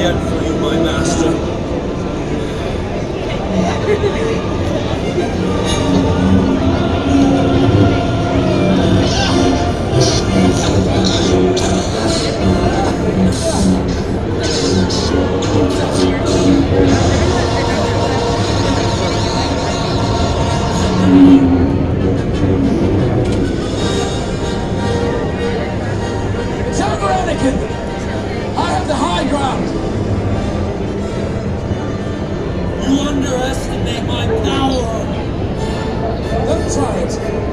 yet for you, my master. I have the high ground! You underestimate my power! Don't try it!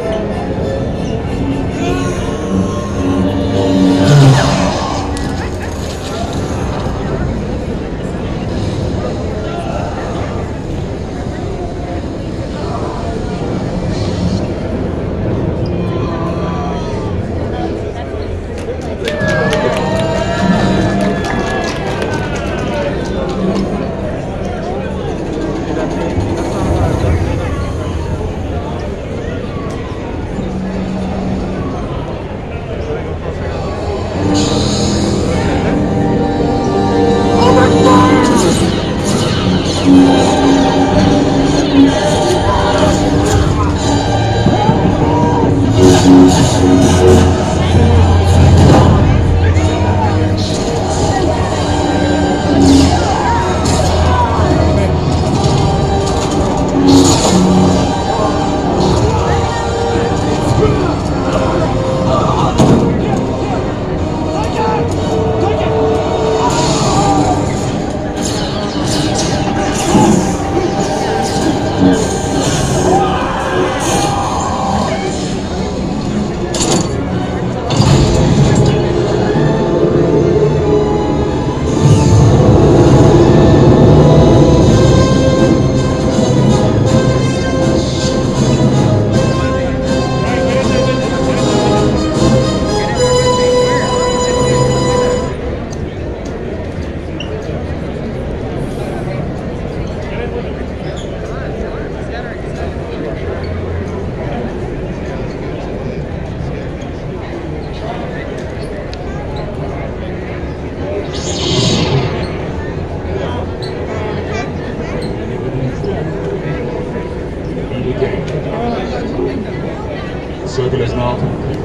The circle is now complete.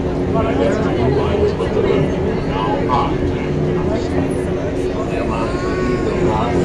I left to you, I was but the learner. Now I take the next. Am I the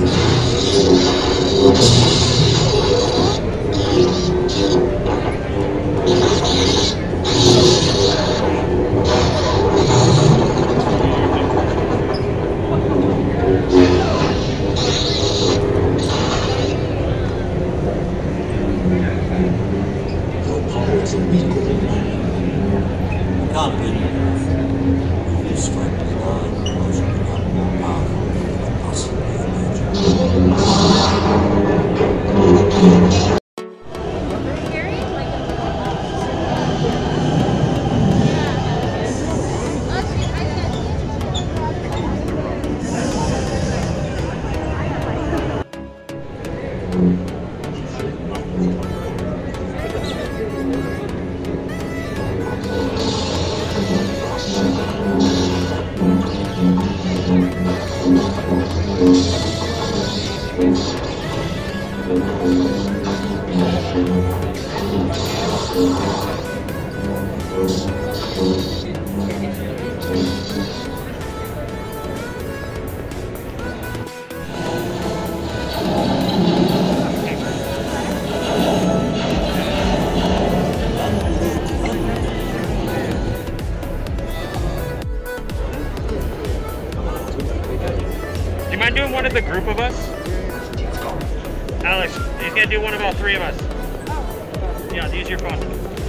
Can't be enough. Your strength beyond emotion become more powerful than possibly imagine. Do you mind doing one of the group of us? Alex, he's gonna do one of all three of us. Yeah, use your phone.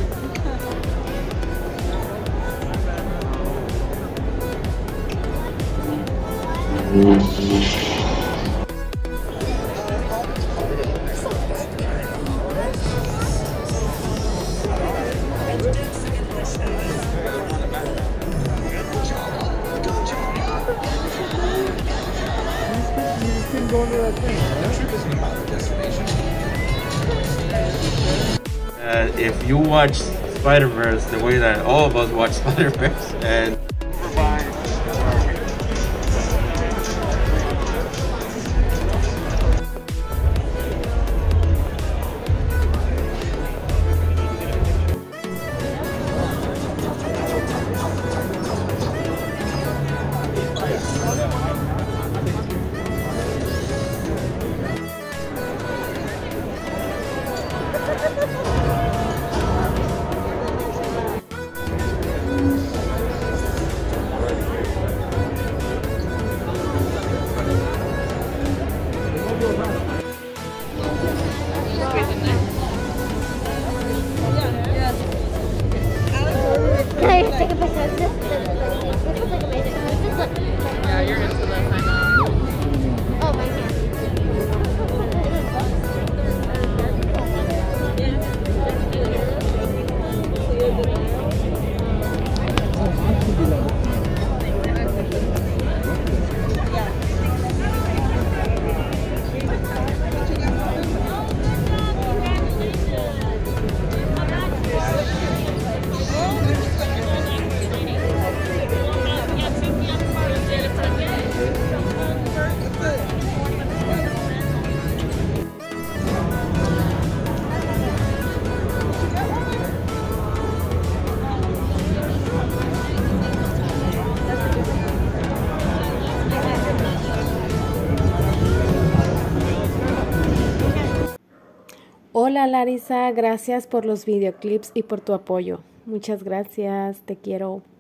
If you watch Spider-Verse the way that all of us watch Spider-Verse, and Hola Larisa, gracias por los videoclips y por tu apoyo. Muchas gracias, te quiero.